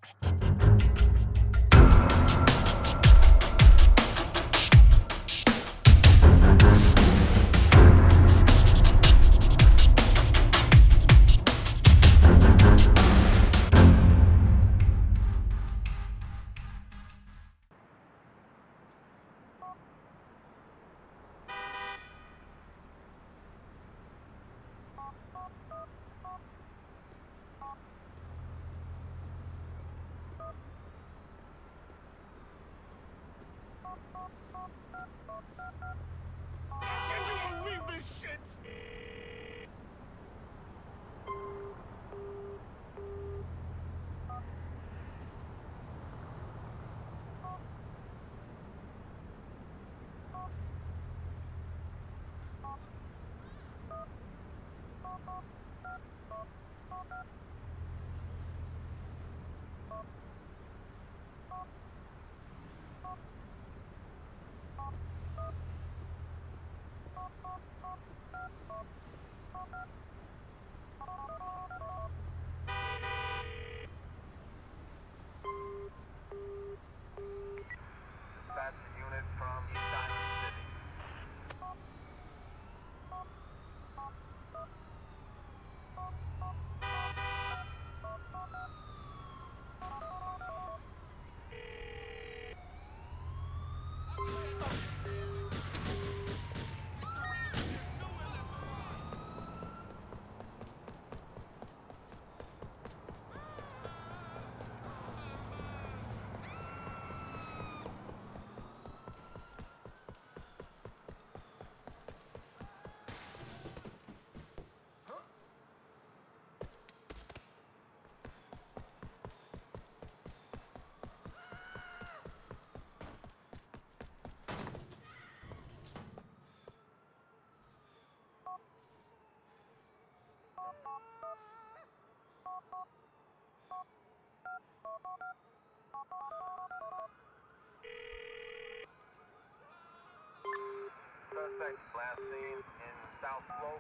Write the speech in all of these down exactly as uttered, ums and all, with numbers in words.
Suspect last seen in South Slope.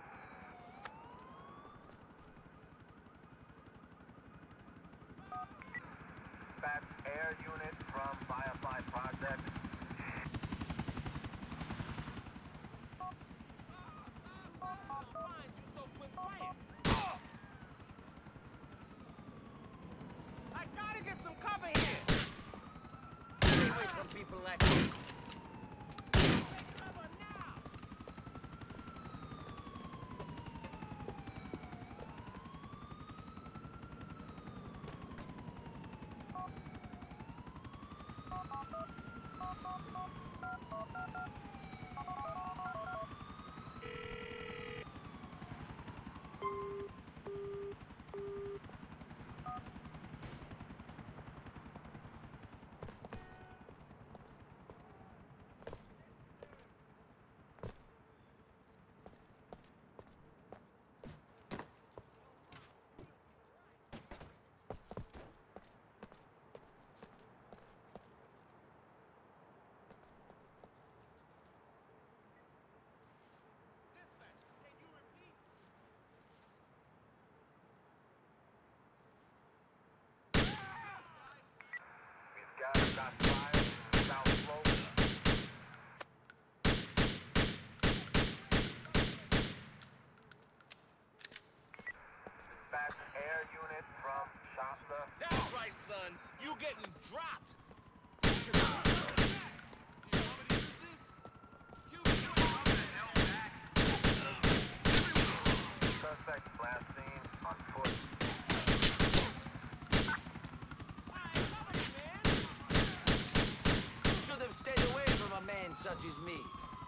Dispatch air unit from Firefly Project. I gotta get some cover here. Stay away from people like me. Got shots fired in South Slope. Dispatch air unit from Shasta. That's right, son. You getting dropped. Suspect last seen on foot. Stay away from a man such as me.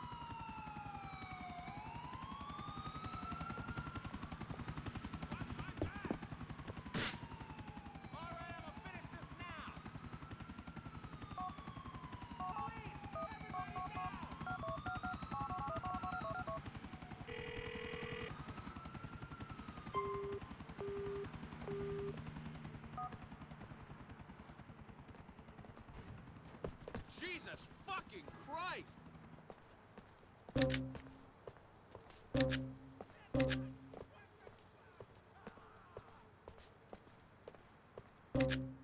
Jesus fucking Christ!